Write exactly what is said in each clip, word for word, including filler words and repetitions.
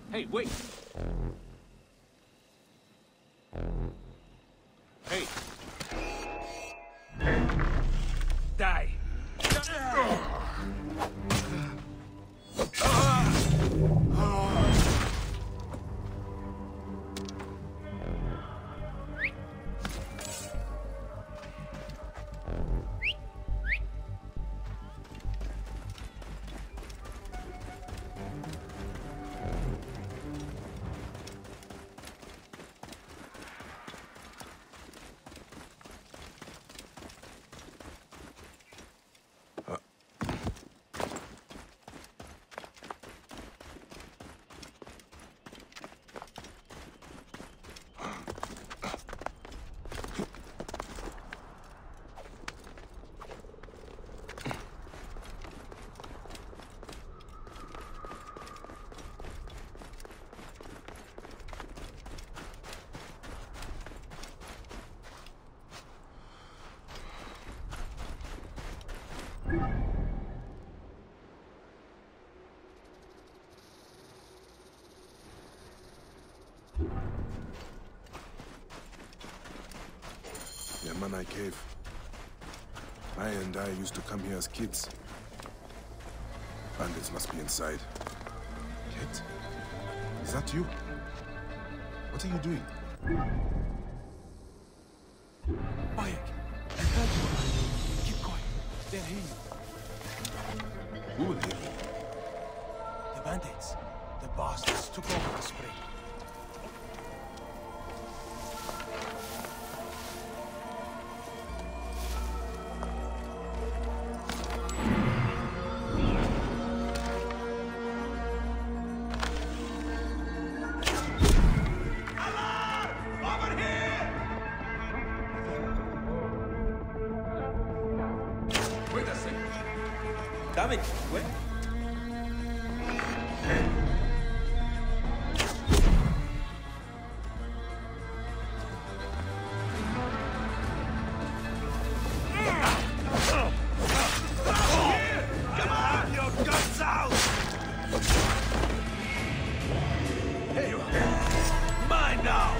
Hey, wait! Hey! Die! Yamanai Cave. I and I used to come here as kids. Bandits must be inside. Kit? Is that you? What are you doing? Bayek, I heard you. Keep quiet. They'll hear you. Who will hear me? The bandits. The bastards took over the spring. Damage, wait. Come on, your guts out! Here you are. Mine now!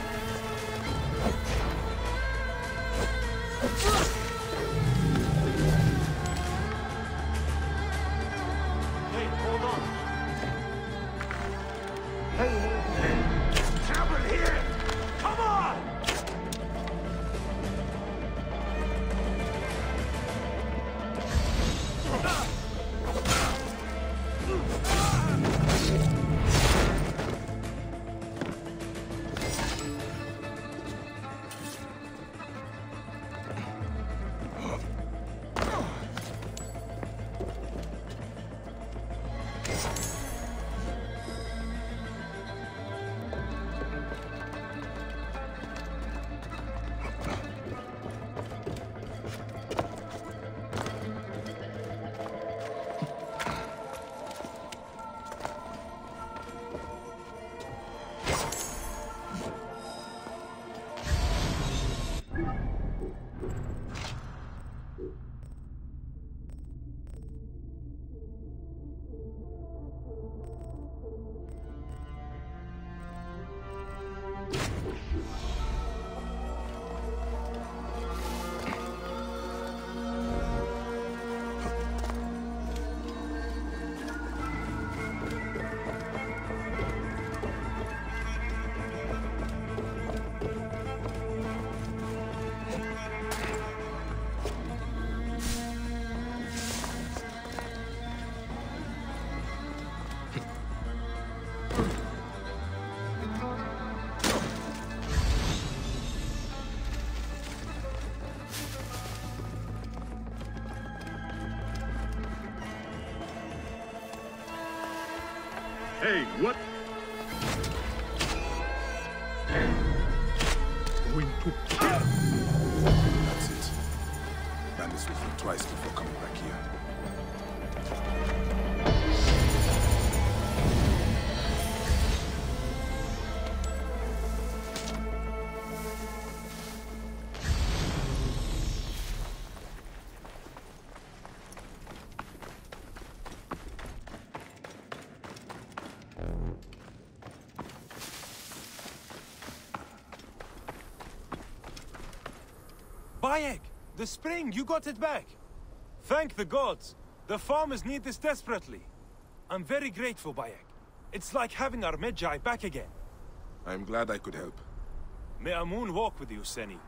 Hey, what? Going to... That's it. Bandits will think twice before coming back here. Bayek! The spring, you got it back! Thank the gods! The farmers need this desperately. I'm very grateful, Bayek. It's like having our Medjay back again. I'm glad I could help. May Amun walk with you, Seni.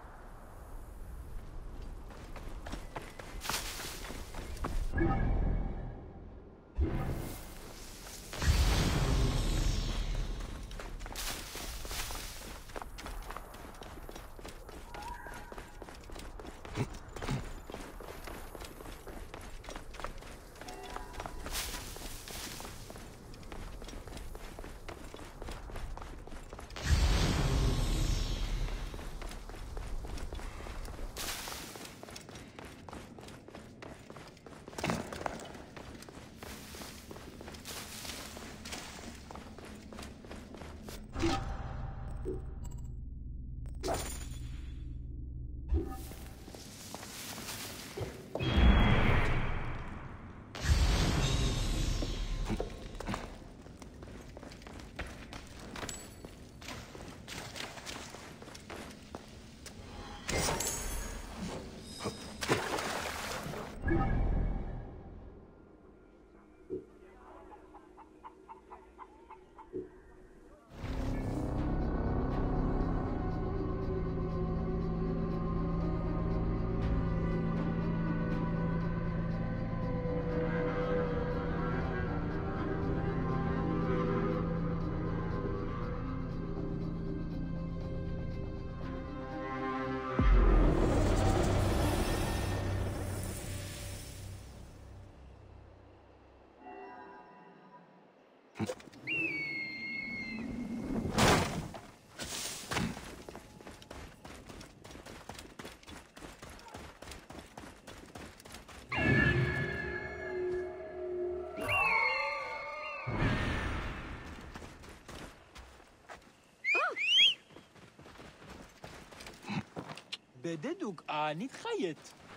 بددوك آني تخيط.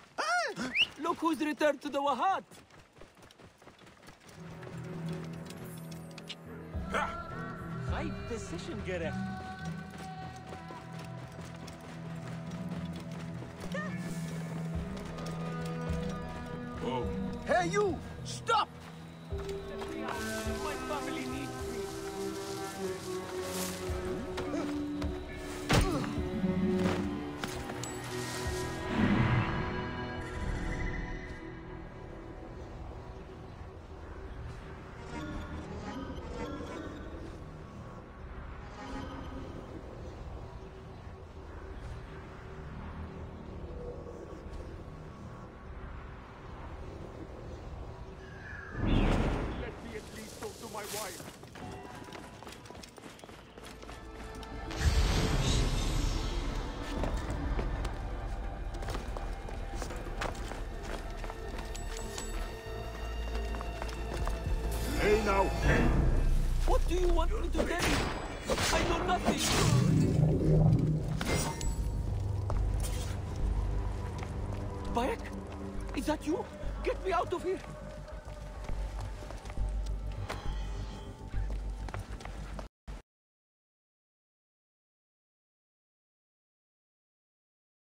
Look who's returned to the Wahat. High position gerecht. Oh. Hey, you! Stop! My family needs me. Let me at least talk to my wife. Hey now, hey! What do you want me to tell you? I know nothing. Bayek? Is that you? Get me out of here!